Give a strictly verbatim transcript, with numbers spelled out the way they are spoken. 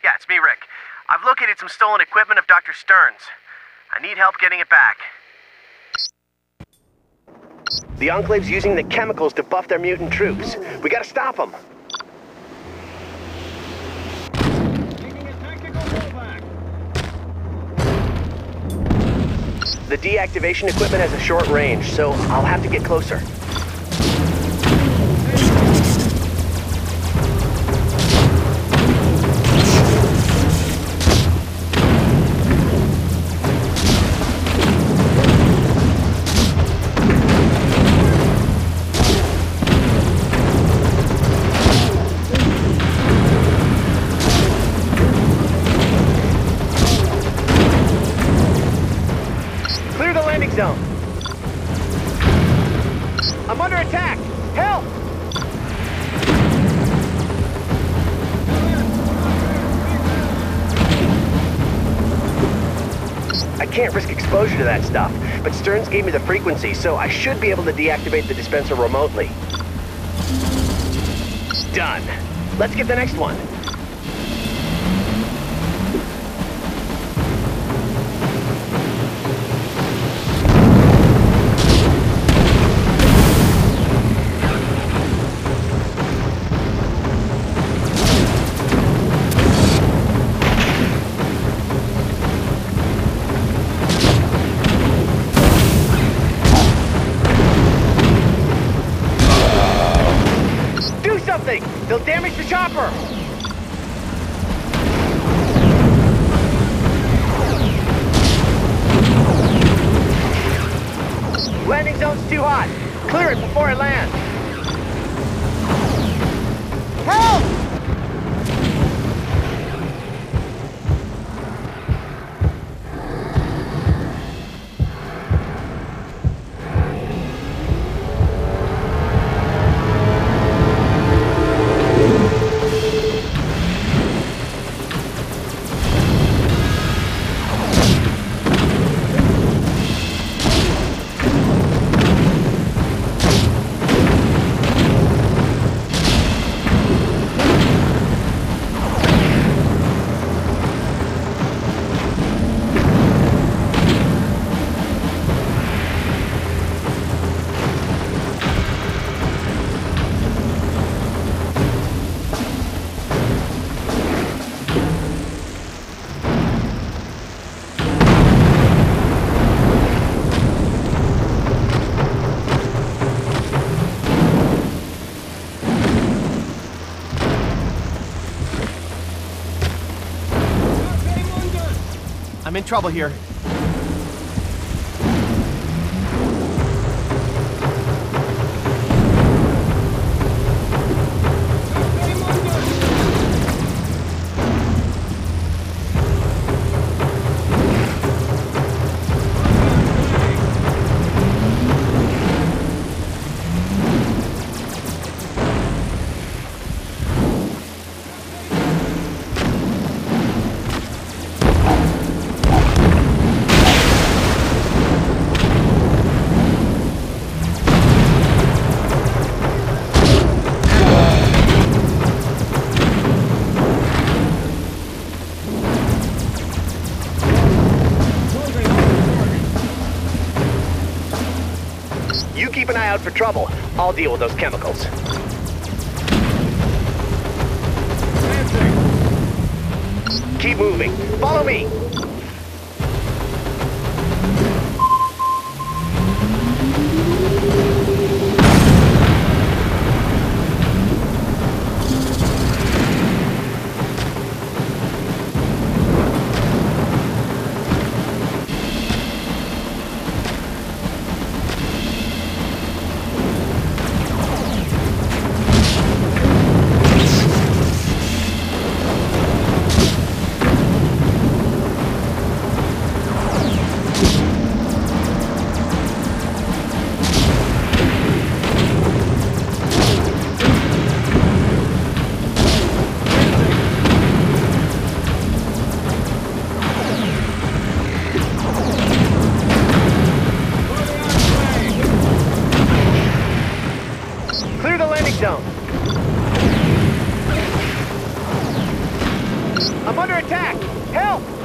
Yeah, it's me, Rick. I've located some stolen equipment of Doctor Stern's. I need help getting it back. The Enclave's using the chemicals to buff their mutant troops. We gotta stop them. The deactivation equipment has a short range, so I'll have to get closer. Zone. I'm under attack! Help! I can't risk exposure to that stuff, but Stearns gave me the frequency, so I should be able to deactivate the dispenser remotely. Done. Let's get the next one. They'll damage the chopper! Landing zone's too hot. Clear it before I land. Help! I'm in trouble here. Keep an eye out for trouble. I'll deal with those chemicals. Keep moving. Follow me. attack! Help!